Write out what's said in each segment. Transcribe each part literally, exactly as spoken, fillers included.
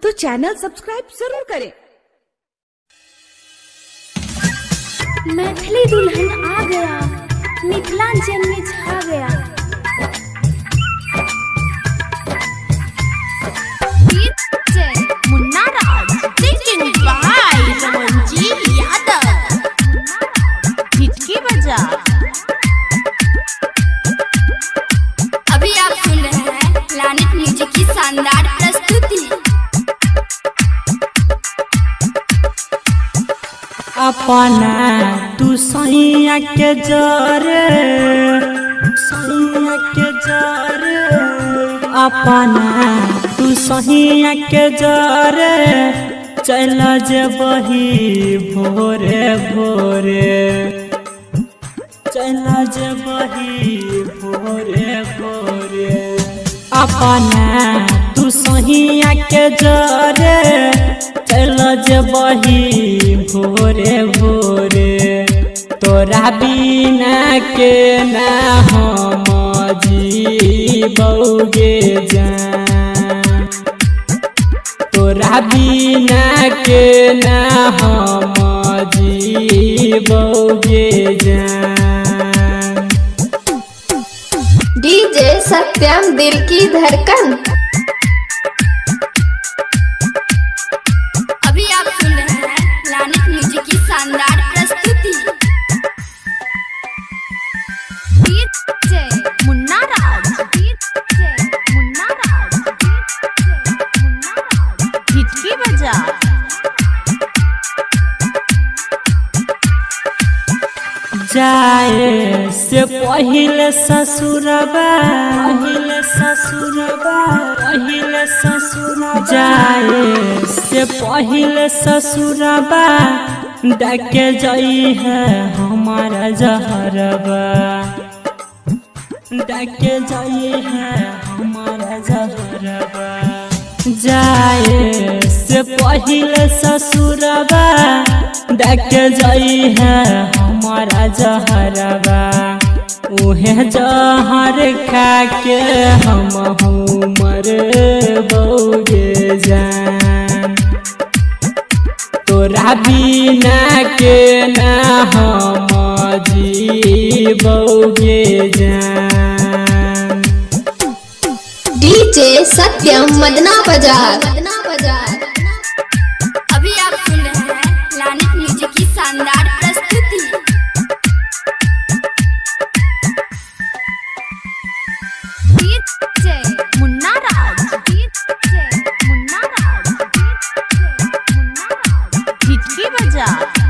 तो channel subscribe जरूर करें। मैथिली दुल्हन आ गया, मिथिलांचल में छा गया। Munna Raj singing by Ramanjeet Yadav. हिचकी बजा। अभी आप सुन रहे हैं प्लैनेट म्यूजिक की शानदार प्रस्तुति। अपना तू सैया के जरे, सैया के जरे, अपना तू सैया के जरे चल जबही भोरे भोरे, चल जबही भोरे भोरे। अपना तू सैया के जरे चल जबही भोरे भोरे। तोरा बिना के ना हम जीबौगे जान, तोरा बिना के ना हम जीबौगे जान। डीजे सत्यम दिल की धड़कन। अभी आप सुन रहे हैं प्लैनेट म्यूजिक की शानदार प्रस्तुति। मुन्ना राज, मुन्ना राज, मुन्ना राज। हिचकी बजा। जाए से पहिले ससुरबा, पहिले ससुरबा, पहिले ससुरबा। जाए से पहिले ससुरबा डाके जाई है हमारा जहरबा, डाके जाई है हमारा जहरबा। जाए से पहिले ससुरबा डाके जाई है हमारा जहरबा। उहे जहर खा के हम मर बौगे जान, तोरा बिना के ना हम जीबौगे जान। डीजे सत्यम मदना बाजार, मदना बाजार। अभी आप सुन रहे हैं प्लैनेट म्यूजिक की शानदार प्रस्तुति। मुन्ना राज, मुन्ना राज, मुन्ना राज। हिचकी बजा।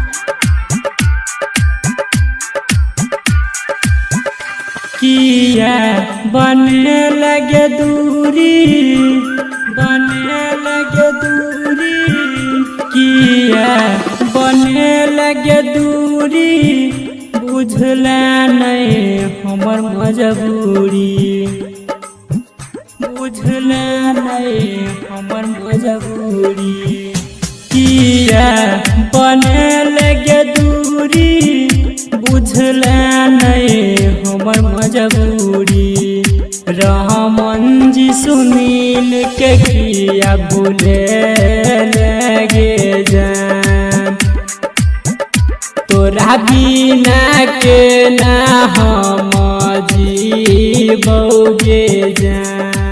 किया बने लगे दूरी, बने लगे दूरी, किया बने लगे दूरी। बुझला नहीं हमर मजबूरी, बुझला नहीं हमर मजबूरी। किया बने लगे दूरी, बुझला नहीं हमर मजबूरी। रहमान जी सुनील के किया भूले लगे जान, तोरा बिना के ना हम जीबौगे जान।